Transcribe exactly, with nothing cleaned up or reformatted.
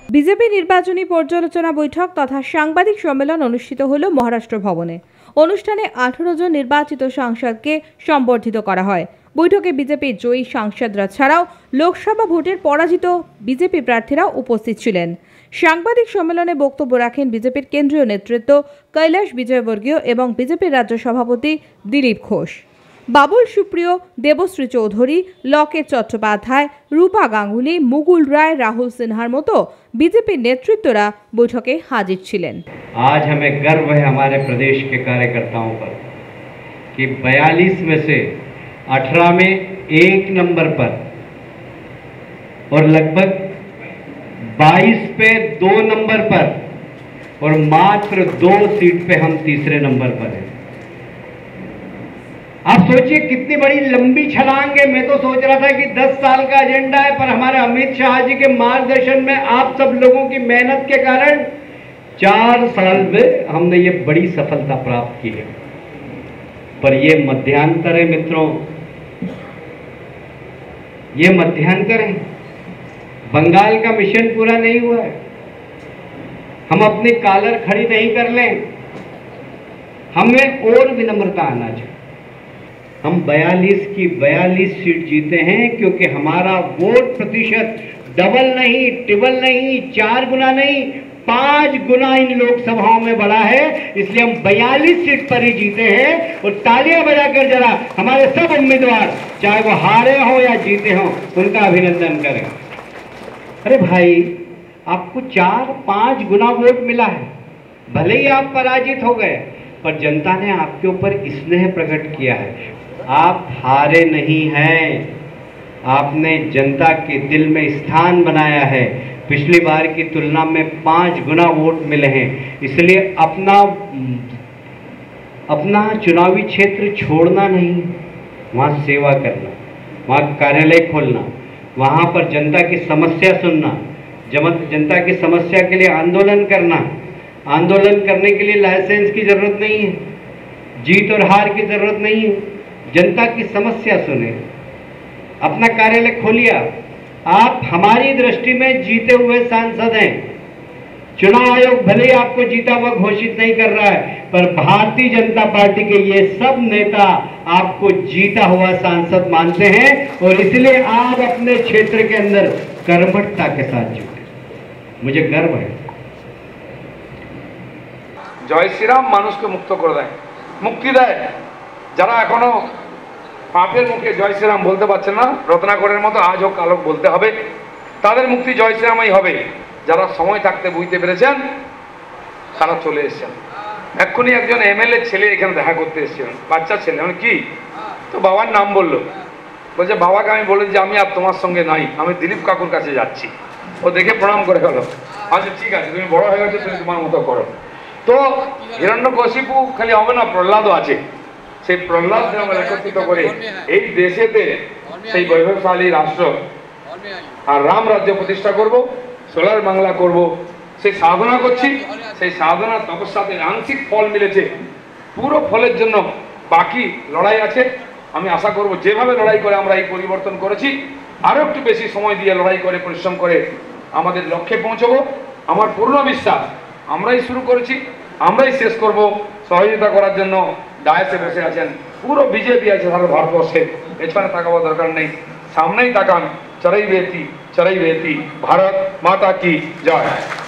BJP নির্বাচনী পর্যালোচনা বৈঠক তথা সাংবাদিক সম্মেলন অনুষ্ঠিত হল মহারাষ্ট্র ভবনে। অনুষ্ঠানে আঠারো জন নির্বাচিত সাংসদকে সম্বর্ধিত করা হয়। বৈঠকে বিজেপির জয়ী সাংসদরা ছাড়াও লোকসভা ভোটের পরাজিত বিজেপি প্রার্থীরাও উপস্থিত ছিলেন। সাংবাদিক সম্মেলনে বক্তব্য রাখেন বিজেপির কেন্দ্রীয় নেতৃত্ব কৈলাস বিজয়বর্গীয় এবং বিজেপির রাজ্য সভাপতি দিলীপ ঘোষ। বাবুল সুপ্রিয়, দেবশ্রী চৌধুরী, লকেট চট্টোপাধ্যায়, রূপা গাঙ্গুলি, মুকুল রায়, রাহুल सिन्हार মতো বিজেপির নেতৃত্বরা বৈঠকে হাজির ছিলেন। आज हमें गर्व है हमारे प्रदेश के कार्यकर्ताओं पर कि बयालीस में से अठारह में एक नंबर पर और लगभग बाईस पे दो नंबर पर और मात्र दो सीट पे हम तीसरे नंबर पर हैं। आप सोचिए कितनी बड़ी लंबी छलांग है। मैं तो सोच रहा था कि दस साल का एजेंडा है, पर हमारे अमित शाह जी के मार्गदर्शन में आप सब लोगों की मेहनत के कारण चार साल में हमने ये बड़ी सफलता प्राप्त की है। पर ये मध्यांतर है मित्रों, ये मध्यांतर है। बंगाल का मिशन पूरा नहीं हुआ है। हम अपनी कॉलर खड़ी नहीं कर लें, हमें और विनम्रता आना चाहिए। हम बयालीस की बयालीस सीट जीते हैं क्योंकि हमारा वोट प्रतिशत डबल नहीं, ट्रिपल नहीं, चार गुना नहीं, पांच गुना इन लोकसभाओं में बढ़ा है। इसलिए हम बयालीस सीट पर ही जीते हैं। और तालियां बजाकर जरा हमारे सब उम्मीदवार, चाहे वो हारे हो या जीते हो, उनका अभिनंदन करें। अरे भाई, आपको चार पांच गुना वोट मिला है, भले ही आप पराजित हो गए, पर जनता ने आपके ऊपर स्नेह प्रकट किया है। आप हारे नहीं हैं, आपने जनता के दिल में स्थान बनाया है। पिछली बार की तुलना में पांच गुना वोट मिले हैं। इसलिए अपना अपना चुनावी क्षेत्र छोड़ना नहीं, वहाँ सेवा करना, वहाँ कार्यालय खोलना, वहाँ पर जनता की समस्या सुनना, जनता की समस्या के लिए आंदोलन करना। आंदोलन करने के लिए लाइसेंस की जरूरत नहीं है, जीत और हार की जरूरत नहीं है। जनता की समस्या सुने, अपना कार्यालय खोलिए। आप हमारी दृष्टि में जीते हुए सांसद हैं। चुनाव आयोग भले ही आपको जीता हुआ घोषित नहीं कर रहा है, पर भारतीय जनता पार्टी के ये सब नेता आपको जीता हुआ सांसद मानते हैं और इसलिए आप अपने क्षेत्र के अंदर कर्मठता के साथ जुटे। मुझे गर्व है। जय श्री राम मानुष को मुक्त कर दें, मुक्ति दें। যারা এখনো পাপের মুখে জয় শ্রীরাম বলতে পারছেন না, রত্নাকরের মতো আজ হোক কাল হোক বলতে হবে, তাদের মুক্তি জয় শ্রীরামই হবে। যারা সময় থাকতে বুঝতে পেরেছেন তারা চলে এসেছেন। এক্ষুনি একজন এমএলএ ছেলে এখানে দেখা করতে এসেছিলেন, বাচ্চা ছেলে। মানে কি, তো বাবার নাম বললো, বলছে বাবাকে আমি বলে যে আমি আর তোমার সঙ্গে নাই, আমি দিলীপ কাকুর কাছে যাচ্ছি। ও দেখে প্রণাম করে গেল। আচ্ছা ঠিক আছে, তুমি বড় হয়ে গেছো, তুমি তোমার মতো করো। তো হিরণ্যকশিপু খালি হবে না, প্রহ্লাদও আছে। সেই প্রহ্লাদকে আমরা একত্রিত করে এই দেশেতে সেই বৈভবশালী রাষ্ট্র আর রাম রাজ্য প্রতিষ্ঠা করব, সোলার বাংলা করব, সেই সাধনা করছি। সেই সাধনা তপস্যাতে আংশিক ফল মিলেছে, পুরো ফলের জন্য বাকি লড়াই আছে। আমি আশা করব যেভাবে লড়াই করে আমরা এই পরিবর্তন করেছি, আরও একটু বেশি সময় দিয়ে লড়াই করে পরিশ্রম করে আমাদের লক্ষ্যে পৌঁছবো। আমার পূর্ণ বিশ্বাস আমরাই শুরু করেছি, আমরাই শেষ করব। সহযোগিতা করার জন্য ডায়াসে বসে আছেন পুরো বিজেপি আছে সারা ভারতবর্ষে, পেছনে তাকাবার দরকার নেই, সামনেই তাকান। চড়াই বেতি চড়াই বেতি, ভারত মাতা কি জয়।